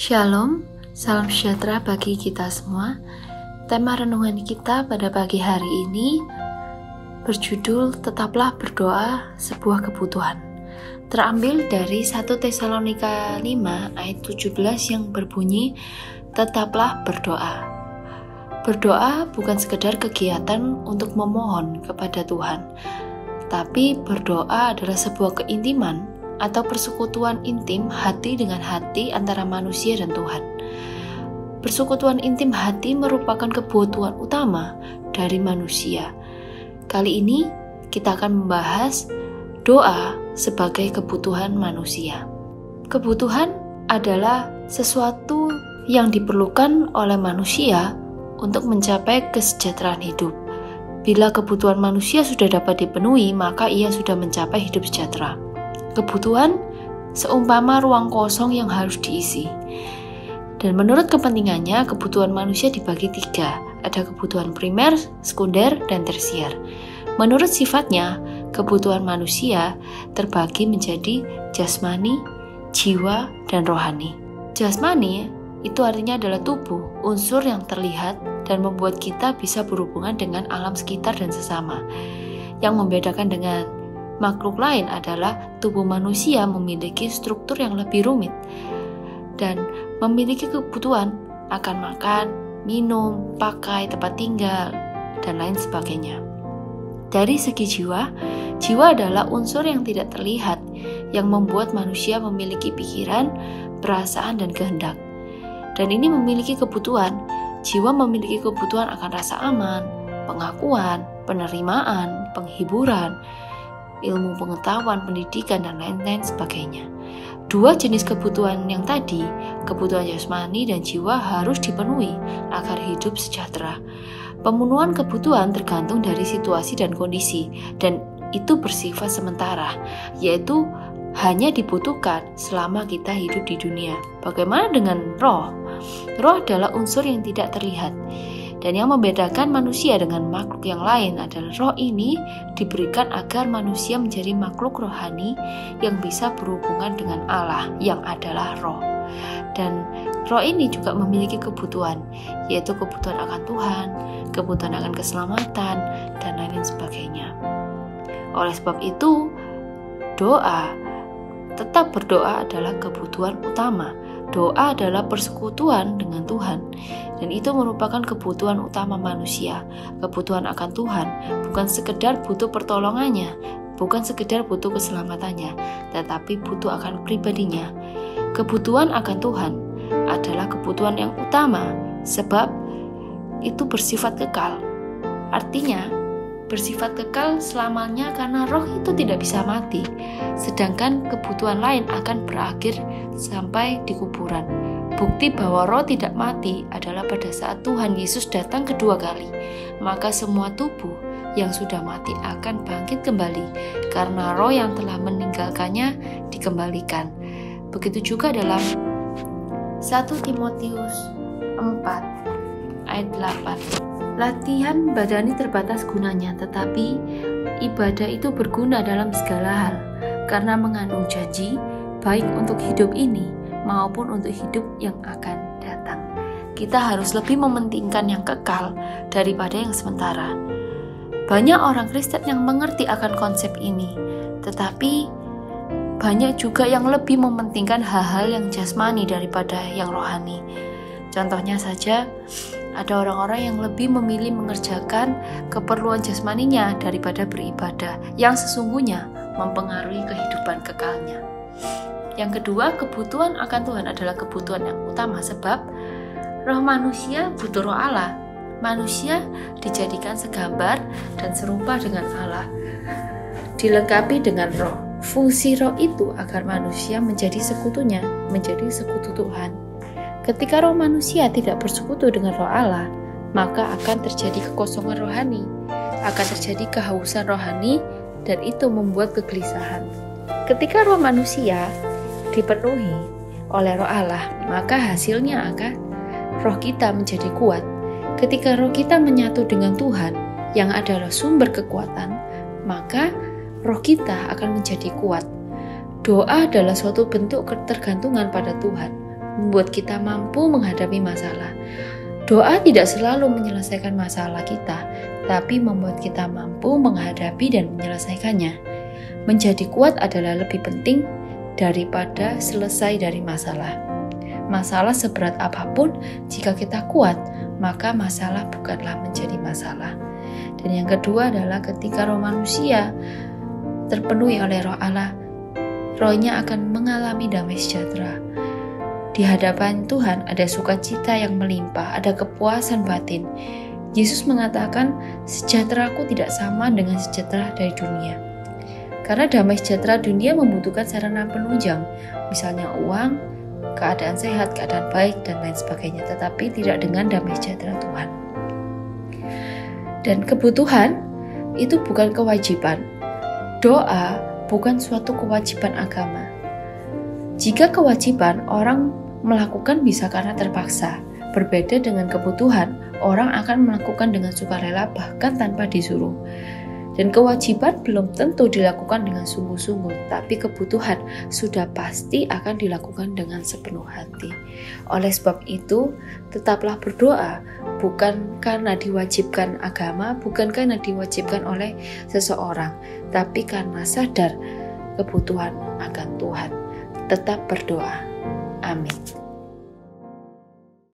Shalom, salam sejahtera bagi kita semua. Tema renungan kita pada pagi hari ini berjudul Tetaplah Berdoa Sebuah Kebutuhan. Terambil dari 1 Tesalonika 5 ayat 17 yang berbunyi, Tetaplah berdoa. Berdoa bukan sekedar kegiatan untuk memohon kepada Tuhan, tapi berdoa adalah sebuah keintiman atau persekutuan intim hati dengan hati antara manusia dan Tuhan. Persekutuan intim hati merupakan kebutuhan utama dari manusia. Kali ini kita akan membahas doa sebagai kebutuhan manusia. Kebutuhan adalah sesuatu yang diperlukan oleh manusia untuk mencapai kesejahteraan hidup. Bila kebutuhan manusia sudah dapat dipenuhi, maka ia sudah mencapai hidup sejahtera. Kebutuhan seumpama ruang kosong yang harus diisi. Dan menurut kepentingannya, kebutuhan manusia dibagi 3. Ada kebutuhan primer, sekunder, dan tersier. Menurut sifatnya, kebutuhan manusia terbagi menjadi jasmani, jiwa, dan rohani. Jasmani itu artinya adalah tubuh, unsur yang terlihat dan membuat kita bisa berhubungan dengan alam sekitar dan sesama. Yang membedakan dengan makhluk lain adalah tubuh manusia memiliki struktur yang lebih rumit dan memiliki kebutuhan akan makan, minum, pakai, tempat tinggal, dan lain sebagainya. Dari segi jiwa, jiwa adalah unsur yang tidak terlihat yang membuat manusia memiliki pikiran, perasaan, dan kehendak. Dan ini memiliki kebutuhan. Jiwa memiliki kebutuhan akan rasa aman, pengakuan, penerimaan, penghiburan, ilmu pengetahuan, pendidikan, dan lain-lain sebagainya. 2 jenis kebutuhan yang tadi, kebutuhan jasmani dan jiwa harus dipenuhi agar hidup sejahtera. Pemenuhan kebutuhan tergantung dari situasi dan kondisi, dan itu bersifat sementara, yaitu hanya dibutuhkan selama kita hidup di dunia. Bagaimana dengan roh? Roh adalah unsur yang tidak terlihat. Dan yang membedakan manusia dengan makhluk yang lain adalah roh ini diberikan agar manusia menjadi makhluk rohani yang bisa berhubungan dengan Allah yang adalah roh. Dan roh ini juga memiliki kebutuhan, yaitu kebutuhan akan Tuhan, kebutuhan akan keselamatan, dan lain sebagainya. Oleh sebab itu, tetap berdoa adalah kebutuhan utama. Doa adalah persekutuan dengan Tuhan, dan itu merupakan kebutuhan utama manusia. Kebutuhan akan Tuhan bukan sekedar butuh pertolongannya, bukan sekedar butuh keselamatannya, tetapi butuh akan pribadinya. Kebutuhan akan Tuhan adalah kebutuhan yang utama, sebab itu bersifat kekal. Artinya, bersifat kekal selamanya karena roh itu tidak bisa mati, sedangkan kebutuhan lain akan berakhir sampai di kuburan. Bukti bahwa roh tidak mati adalah pada saat Tuhan Yesus datang kedua kali, maka semua tubuh yang sudah mati akan bangkit kembali karena roh yang telah meninggalkannya dikembalikan. Begitu juga dalam 1 Timotius 4 ayat 8. Latihan badani terbatas gunanya, tetapi ibadah itu berguna dalam segala hal, karena mengandung janji, baik untuk hidup ini maupun untuk hidup yang akan datang. Kita harus lebih mementingkan yang kekal daripada yang sementara. Banyak orang Kristen yang mengerti akan konsep ini, tetapi banyak juga yang lebih mementingkan hal-hal yang jasmani daripada yang rohani. Contohnya saja, ada orang-orang yang lebih memilih mengerjakan keperluan jasmaninya daripada beribadah, yang sesungguhnya mempengaruhi kehidupan kekalnya. Yang kedua, kebutuhan akan Tuhan adalah kebutuhan yang utama, sebab roh manusia butuh roh Allah. Manusia dijadikan segambar dan serupa dengan Allah, dilengkapi dengan roh. Fungsi roh itu agar manusia menjadi sekutunya, menjadi sekutu Tuhan. Ketika roh manusia tidak bersekutu dengan roh Allah, maka akan terjadi kekosongan rohani, akan terjadi kehausan rohani, dan itu membuat kegelisahan. Ketika roh manusia dipenuhi oleh roh Allah, maka hasilnya akan roh kita menjadi kuat. Ketika roh kita menyatu dengan Tuhan, yang adalah sumber kekuatan, maka roh kita akan menjadi kuat. Doa adalah suatu bentuk ketergantungan pada Tuhan. membuat kita mampu menghadapi masalah. Doa tidak selalu menyelesaikan masalah kita, tapi membuat kita mampu menghadapi dan menyelesaikannya. Menjadi kuat adalah lebih penting daripada selesai dari masalah. Masalah seberat apapun, jika kita kuat, maka masalah bukanlah menjadi masalah. Dan yang kedua adalah ketika roh manusia terpenuhi oleh roh Allah, rohnya akan mengalami damai sejahtera. Di hadapan Tuhan ada sukacita yang melimpah, ada kepuasan batin. Yesus mengatakan, sejahteraku tidak sama dengan sejahtera dari dunia. Karena damai sejahtera dunia membutuhkan sarana penunjang, misalnya uang, keadaan sehat, keadaan baik, dan lain sebagainya, tetapi tidak dengan damai sejahtera Tuhan. Dan kebutuhan itu bukan kewajiban. Doa bukan suatu kewajiban agama. Jika kewajiban, orang melakukan bisa karena terpaksa. Berbeda dengan kebutuhan, orang akan melakukan dengan sukarela bahkan tanpa disuruh. Dan kewajiban belum tentu dilakukan dengan sungguh-sungguh, tapi kebutuhan sudah pasti akan dilakukan dengan sepenuh hati. Oleh sebab itu, tetaplah berdoa, bukan karena diwajibkan agama, bukan karena diwajibkan oleh seseorang, tapi karena sadar kebutuhan akan Tuhan. Tetap berdoa. Amin.